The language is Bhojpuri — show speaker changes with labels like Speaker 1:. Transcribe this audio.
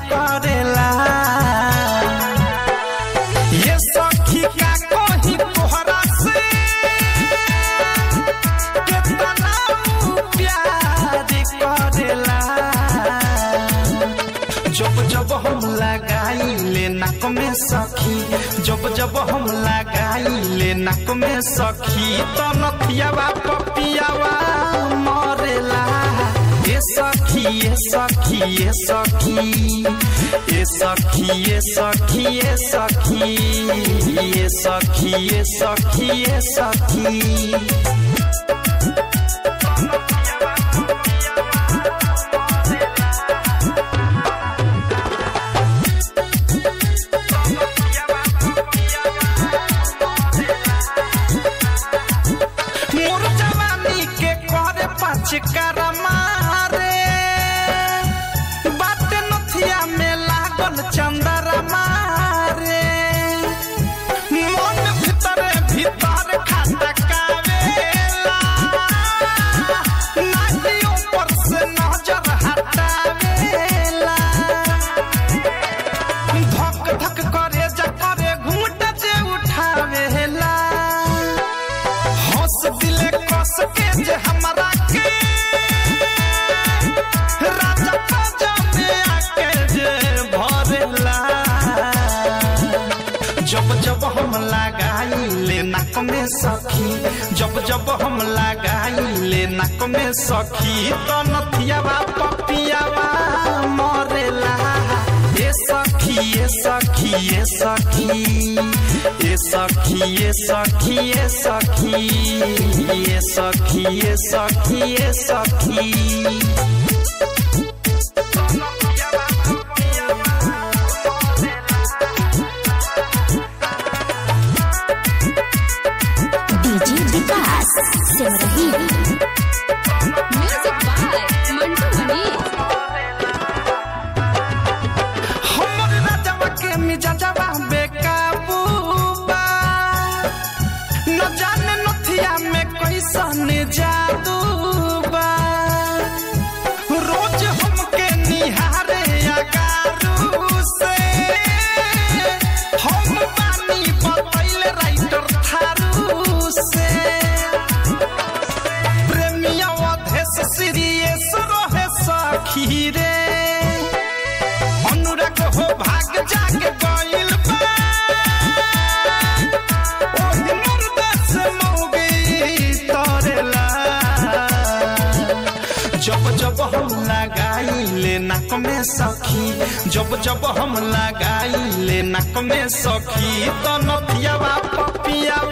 Speaker 1: करेला ये सखी का कोही तोहरा से कितना प्यार करेला जब जब हम लगाई ले नाक में सखी जब जब हम लगाई ले नाक में सखी तो नथियावा पपियावा मरेला ये सखी ये सखी ये सखी ये सखी ये सखी ये सखी ये सखी ये सखी ये सखी चिकारा मारे बात नथिया में लागल चंदरा मारे मन भीतर भीतर खाता कावेला नाटी ऊपर से नजर हटावेला धक धक करे जा करे घूंट जे उठावेला हंस दिले कस के जे हमारा जब जब हम लगाई ले नाक में सखी जब जब हम लगाई ले नाक में सखी तो नथियावा पपियावा मरेला ये सखी ये सखी ये सखी ये सखी ये सखी ये सखी ये सखी ये सखी ये सखी
Speaker 2: म्यूजिक बाय मंटू मनी
Speaker 1: हमर राजवा के मिजाजवा बेकाबू बा न जाने नथिया में कैसन जादू बा रोज हमके निहारे अगारू से हम बानी बतैले राइटर थारू से सीरियस रहे सखी रे अनुराग हो भाग जाके गइल बा ओही मुर्दा से मौगी तोरेला जब जब हम लगाई ले नाक में सखी जब जब हम लगाई ले नाक में सखी तो नथियावा पपिया